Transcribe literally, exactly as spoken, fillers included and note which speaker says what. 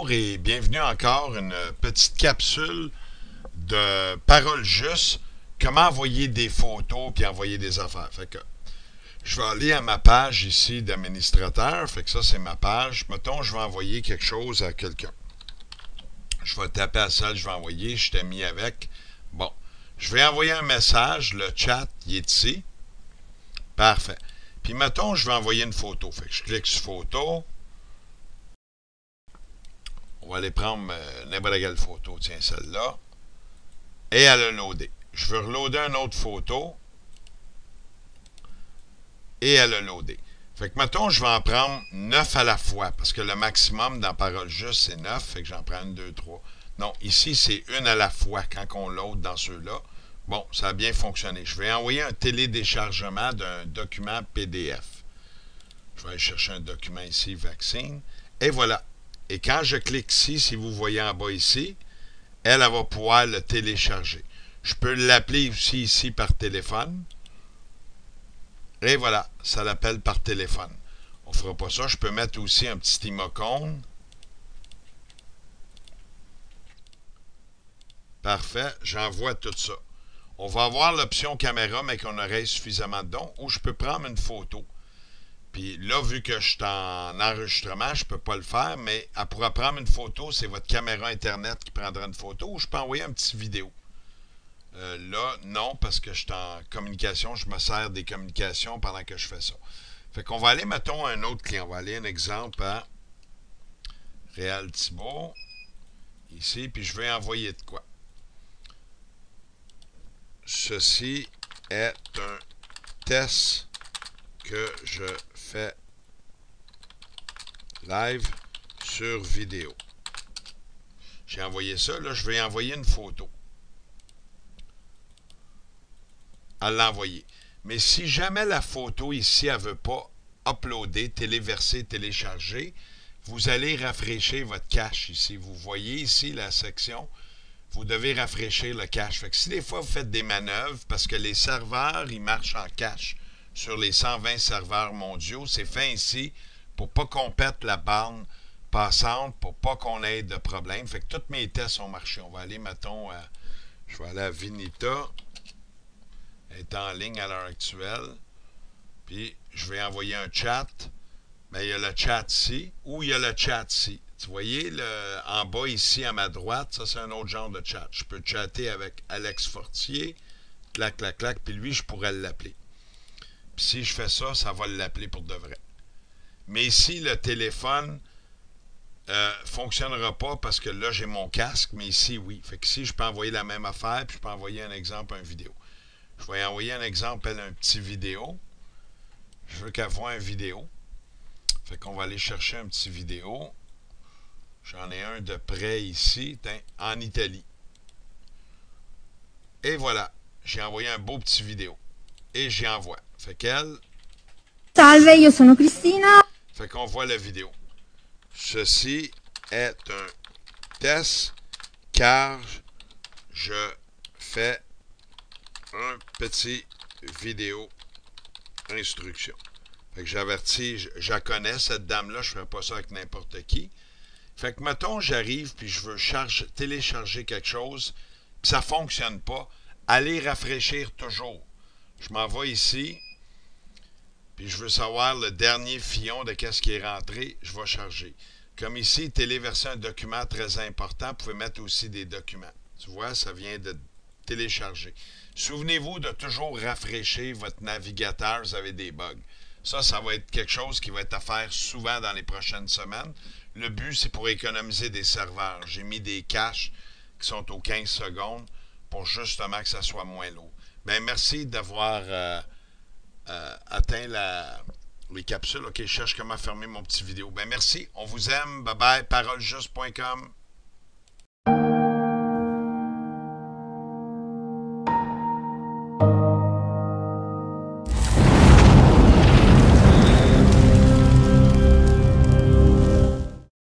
Speaker 1: Bonjour et bienvenue encore une petite capsule de Parole Juste. Comment envoyer des photos puis envoyer des affaires. Fait que je vais aller à ma page ici d'administrateur. Fait que ça, c'est ma page. Mettons, je vais envoyer quelque chose à quelqu'un. Je vais taper à celle, je vais envoyer. Je t'ai mis avec. Bon. Je vais envoyer un message. Le chat, il est ici. Parfait. Puis mettons, je vais envoyer une photo. Fait que je clique sur photo. On va aller prendre euh, n'importe quelle photo. Tiens, celle-là. Et elle a loadé. Je veux reloader une autre photo. Et elle a loadé. Fait que, mettons, je vais en prendre neuf à la fois. Parce que le maximum dans Parole Juste, c'est neuf. Fait que j'en prends une, deux, trois. Non, ici, c'est une à la fois quand on load dans ceux-là. Bon, ça a bien fonctionné. Je vais envoyer un télédéchargement d'un document P D F. Je vais aller chercher un document ici, vaccine. Et voilà. Et quand je clique ici, si vous voyez en bas ici, elle, elle va pouvoir le télécharger. Je peux l'appeler aussi ici par téléphone. Et voilà, ça l'appelle par téléphone. On ne fera pas ça. Je peux mettre aussi un petit émoticône. Parfait, j'envoie tout ça. On va avoir l'option caméra, mais qu'on aurait suffisamment de dons, ou je peux prendre une photo. Puis là, vu que je suis en enregistrement, je ne peux pas le faire, mais pour prendre une photo, c'est votre caméra Internet qui prendra une photo, ou je peux envoyer un petit vidéo. Euh, là, non, parce que je suis en communication, je me sers des communications pendant que je fais ça. Fait qu'on va aller, mettons, à un autre client. On va aller un exemple à Réal Thibault, ici, puis je vais envoyer de quoi. Ceci est un test que je fais live sur vidéo. J'ai envoyé ça, là, je vais envoyer une photo. À l'envoyer. Mais si jamais la photo ici, elle ne veut pas uploader, téléverser, télécharger, vous allez rafraîchir votre cache ici. Vous voyez ici la section, vous devez rafraîchir le cache. Fait que si des fois vous faites des manœuvres, parce que les serveurs, ils marchent en cache sur les cent vingt serveurs mondiaux, c'est fait ici pour pas qu'on pète la borne passante, pour pas qu'on ait de problème. Fait que tous mes tests ont marché. On va aller, mettons, à, je vais aller à Vinita. Elle est en ligne à l'heure actuelle. Puis, je vais envoyer un chat. Mais il y a le chat ici ou il y a le chat ici. Vous voyez, le, en bas ici à ma droite, ça c'est un autre genre de chat. Je peux chatter avec Alex Fortier. Clac, clac, clac. Puis lui, je pourrais l'appeler. Puis si je fais ça, ça va l'appeler pour de vrai. Mais ici, le téléphone ne euh, fonctionnera pas parce que là, j'ai mon casque. Mais ici, oui. Fait que ici, je peux envoyer la même affaire. Puis je peux envoyer un exemple, une vidéo. Je vais envoyer un exemple, elle, un petit vidéo. Je veux qu'elle voie une vidéo. Fait qu'on va aller chercher un petit vidéo. J'en ai un de près ici, en Italie. Et voilà. J'ai envoyé un beau petit vidéo. Et j'y envoie. Fait qu'elle...
Speaker 2: Salve, io sono Cristina.
Speaker 1: Fait qu'on voit la vidéo. Ceci est un test car je fais un petit vidéo instruction. Fait que j'avertis, je, je la connais, cette dame-là, je ne fais pas ça avec n'importe qui. Fait que, mettons, j'arrive, puis je veux charge, télécharger quelque chose, puis ça ne fonctionne pas. Allez rafraîchir toujours. Je m'en vais ici, puis je veux savoir le dernier fillon de qu'est-ce qui est rentré, je vais charger. Comme ici, téléverser un document très important, vous pouvez mettre aussi des documents. Tu vois, ça vient de télécharger. Souvenez-vous de toujours rafraîchir votre navigateur, vous avez des bugs. Ça, ça va être quelque chose qui va être à faire souvent dans les prochaines semaines. Le but, c'est pour économiser des serveurs. J'ai mis des caches qui sont aux quinze secondes pour justement que ça soit moins lourd. Bien, merci d'avoir euh, euh, atteint la, les capsules. OK, je cherche comment fermer mon petit vidéo. Bien, merci. On vous aime. Bye bye. parole juste point com